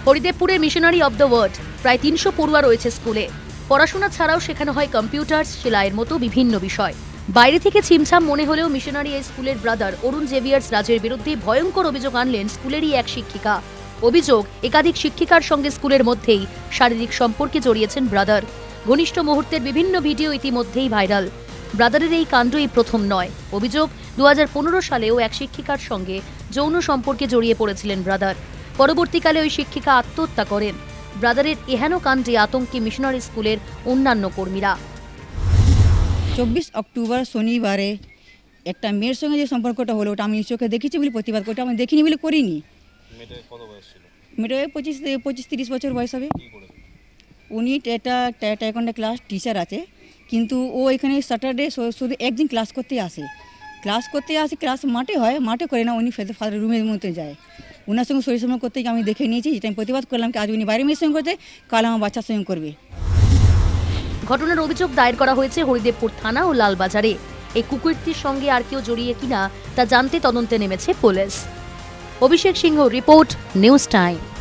হরিদেবপুরের missionary of the world প্রায় ৩০০ পড়ুয়া রয়েছে স্কুলে। পড়াশোনা ছাড়াও শেখানো হয় কম্পিউটার, সেলাইয়ের মতো বিভিন্ন বিষয়। বাইরে থেকে ছিমছাম মনে হলেও মিশনারি এই স্কুলের ব্রাদার অরুণ জেভিয়ার্স রাজের বিরুদ্ধে ভয়ঙ্কর অভিযোগ আনলেন স্কুলেরই এক শিক্ষিকা। অভিযোগ, একাধিক শিক্ষিকার সঙ্গে স্কুলের মধ্যেই শারীরিক সম্পর্কে জড়িয়েছেন ব্রাদার। ঘনিষ্ঠ মুহূর্তের বিভিন্ন ভিডিও ইতিমধ্যেই ভাইরাল। ব্রাদারের এই কাণ্ড এই প্রথম নয়। অভিযোগ, ২০১৫ সালেও এক শিক্ষিকার সঙ্গে যৌন সম্পর্কে জড়িয়ে পড়েছিলেন ব্রাদার। পরবর্তীকালে ওই শিক্ষিকা আত্মহত্যা করেন। ব্রাদারের এহেন কাণ্ডে আতঙ্কে মিশনারি স্কুলের অন্যান্য কর্মীরা। 24 অক্টোবর শনিবারে একটা মেয়ের সঙ্গে যে সম্পর্কটা হলো ওটা আমি চোখে দেখেছি বলে প্রতিবাদ করতে, আমি দেখিনি বলে করিনি। মেয়েটা 25-30 বছর বয়স হবে। উনি টাইকোয়ান্ডো ক্লাস টিচার আছে, কিন্তু ও এখানে স্যাটারডে শুধু একদিন ক্লাস করতে আসে। ক্লাস মাঠে হয়, মাঠে করে না, উনি ফাদার রুমের মধ্যে যায়। ওনার সঙ্গে শরীর সম্পর্ক করতে আমি দেখে নিয়েছি, যেটা আমি প্রতিবাদ করলাম কি আজ উনি বাইরে মেয়ের সঙ্গে করতে, কাল আমার বাচ্চার সঙ্গে করবে। ঘটনার অভিযোগ দায়ের করা হয়েছে হরিদেবপুর থানা ও লালবাজারে। এই কুকীর্তির সঙ্গে আর কেউ জড়িয়ে কিনা তা জানতে তদন্তে নেমেছে পুলিশ। Abhishek Singh report, news time.